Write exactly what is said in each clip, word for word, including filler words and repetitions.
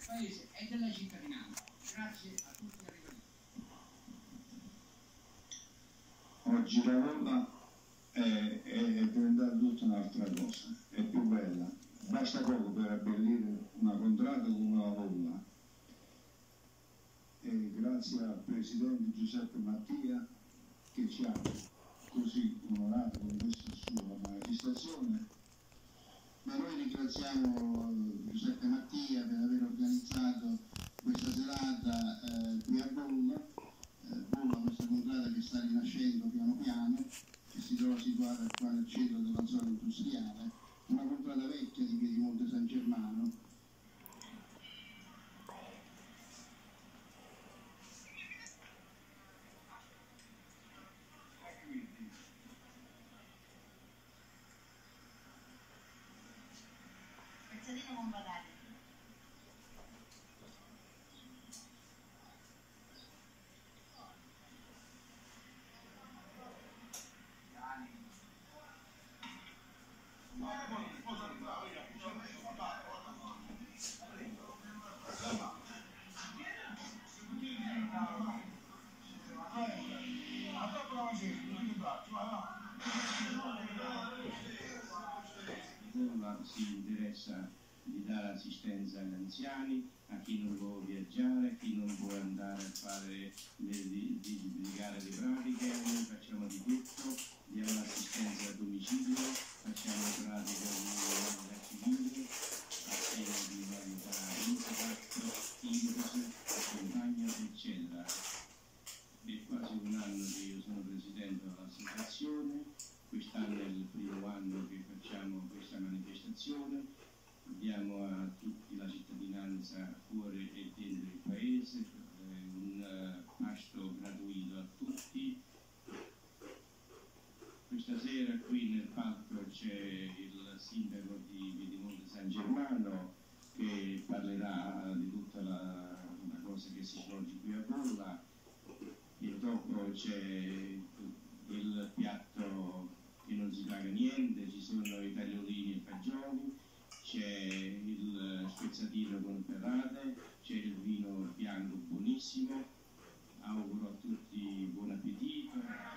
Paese e della cittadinanza. Grazie a tutti e arrivederci. Oggi la Rolla è, è, è diventata tutta un'altra cosa, è più bella. Basta poco per abbellire una contrada con una Rolla. E grazie al Presidente Giuseppe Mattia che ci ha così onorato con questa sua manifestazione. Ma noi ringraziamo Giuseppe Mattia per aver organizzato questa serata eh, qui a Bolla, eh, Bolla, questa contrada che sta rinascendo piano piano, che si trova situata qua nel centro della zona industriale, una contrada vecchia di Piedimonte San Germano. Si interessa di dare assistenza agli anziani, a chi non può viaggiare, a chi non può andare a fare le, di, di, di gare di pratiche. Noi facciamo di tutto, diamo l'assistenza a domicilio, facciamo pratiche di civile, assegno di umanità, Insecat, Inpus, Compagna, eccetera. È quasi un anno che io sono presidente dell'associazione, quest'anno è il primo anno che facciamo questa manifestazione, diamo a tutti la cittadinanza fuori e dentro il paese, un pasto gratuito a tutti. Questa sera qui nel palco c'è il sindaco di Piedimonte San Germano che parlerà di tutta la, la cosa che si svolge qui a Bolla, e dopo c'è il piatto che non si paga niente, ci sono i tagliolini e fagioli, c'è il spezzatino con perrate, c'è il vino bianco buonissimo. Auguro a tutti buon appetito.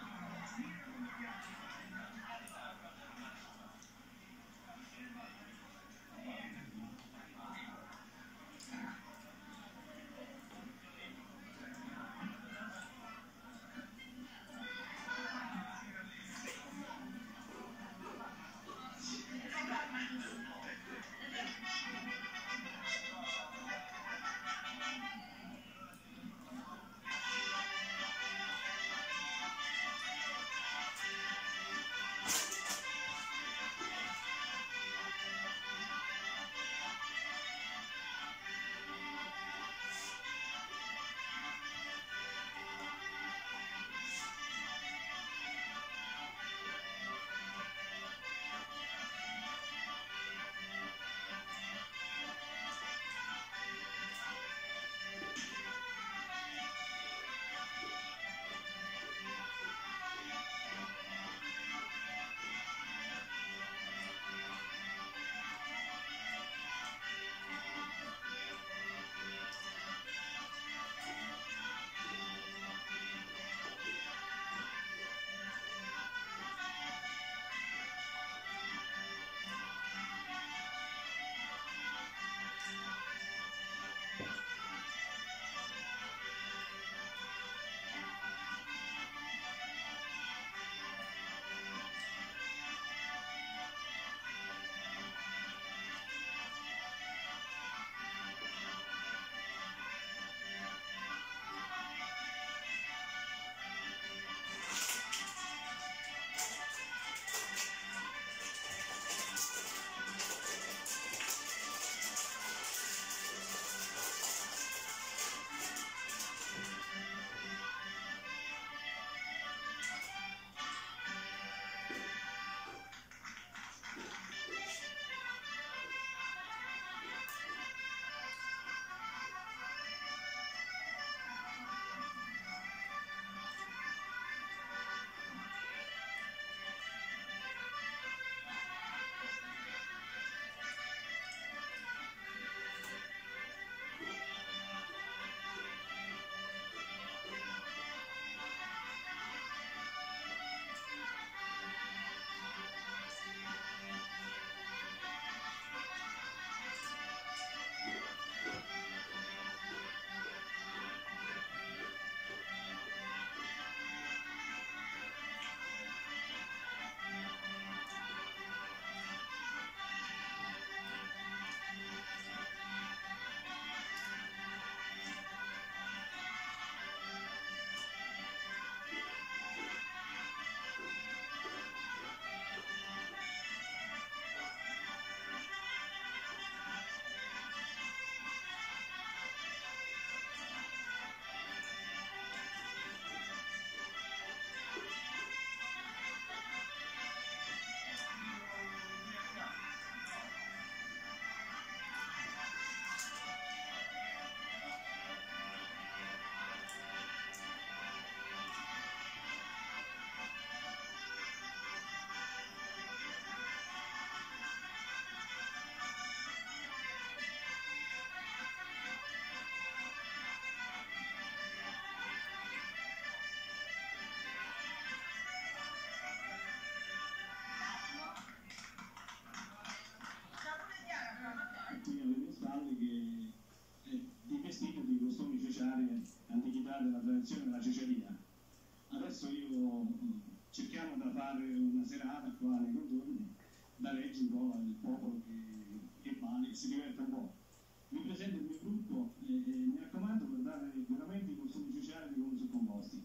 ciociarie, antichità della tradizione della ceceria. Adesso io cerchiamo da fare una serata qua nei contorni, da reggere un po' il popolo che, che va e si diverte un po'. Vi presento il mio gruppo e, e mi raccomando, guardate veramente i costumi ceceari come sono composti.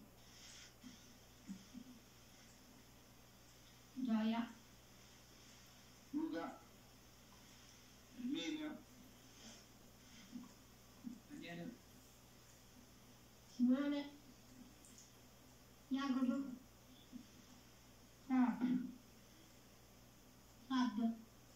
Gioia, Luca, Erminio, Daniele, Simone, Jacopo, Fabio, Fabio,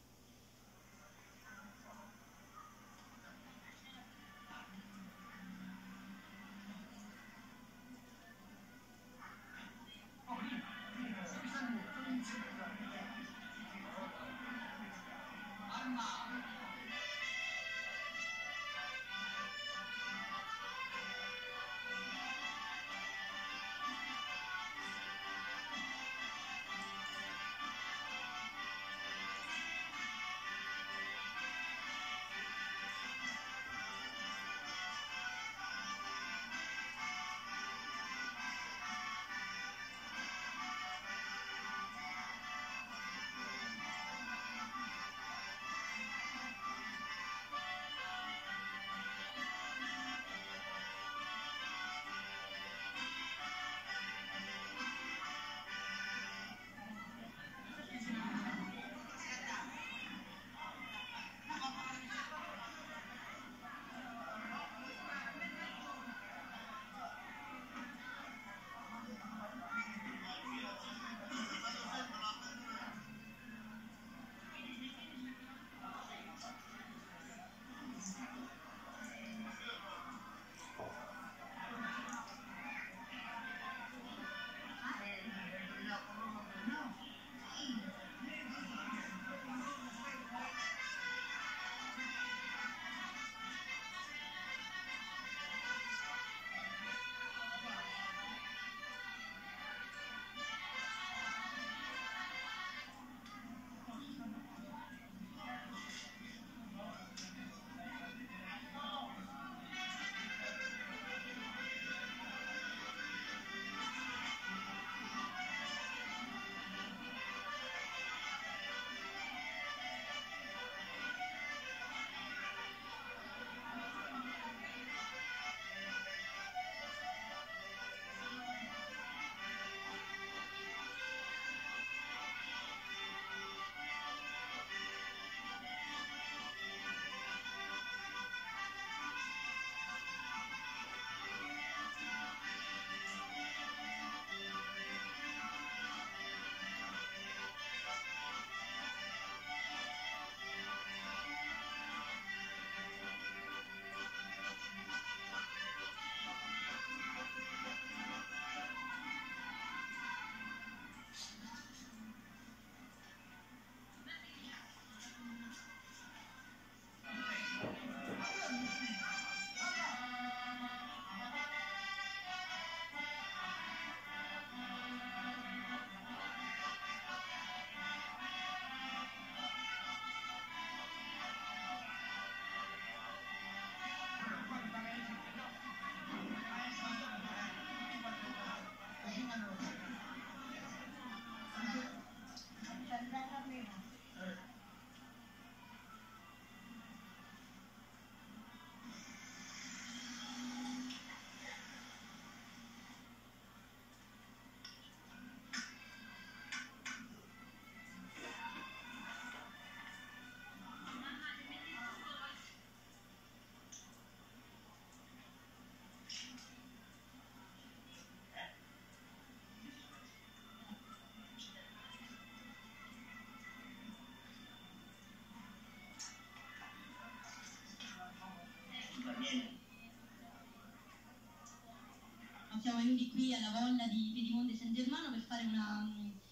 siamo venuti qui alla Volla di Piedimonte San Germano per fare una,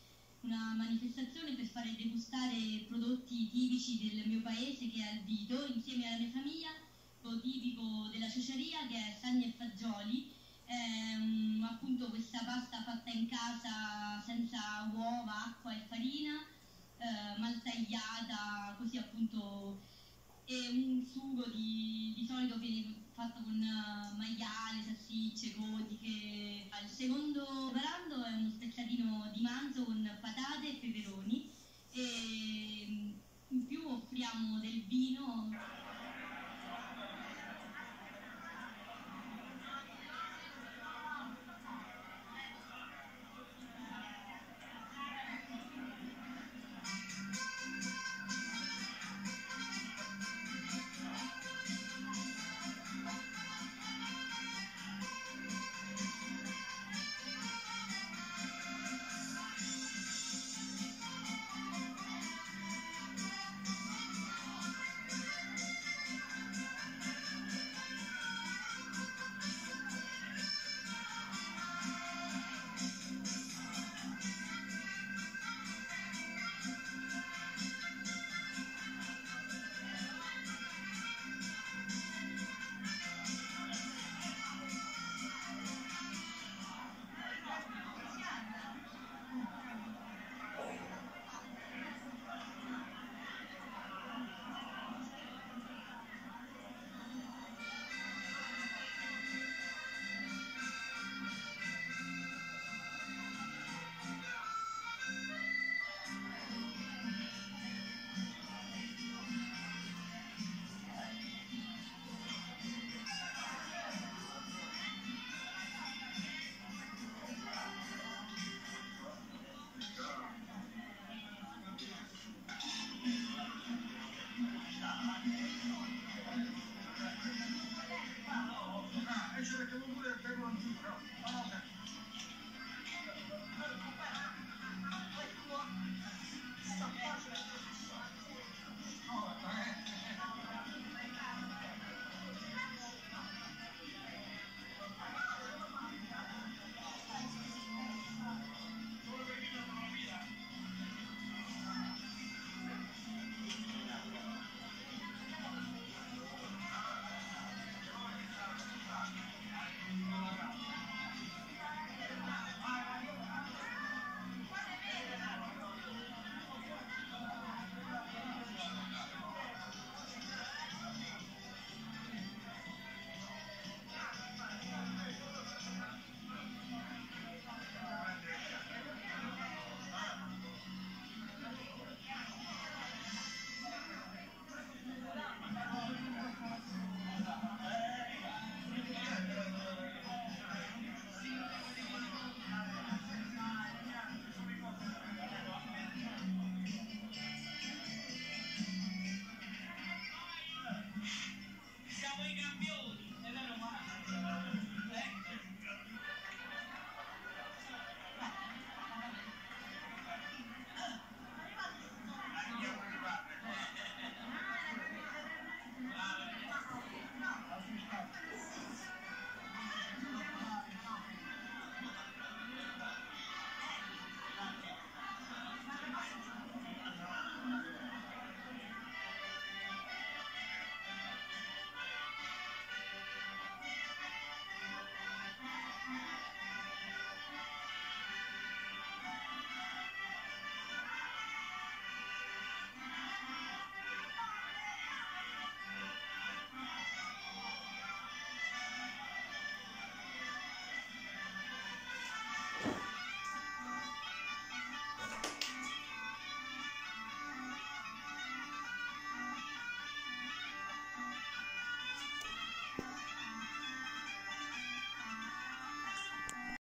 una manifestazione, per fare degustare prodotti tipici del mio paese, che è il Vito, insieme alla mia famiglia, lo tipico della ciociaria, che è Sagni e Fagioli, ehm, appunto questa pasta fatta in casa senza uova, acqua e farina, eh, maltagliata, così appunto, e un sugo di, di solito viene fatto con uh, maiale, salsicce, codiche. Il secondo varando è uno spezzatino di manzo con patate e peperoni, e in più offriamo del vino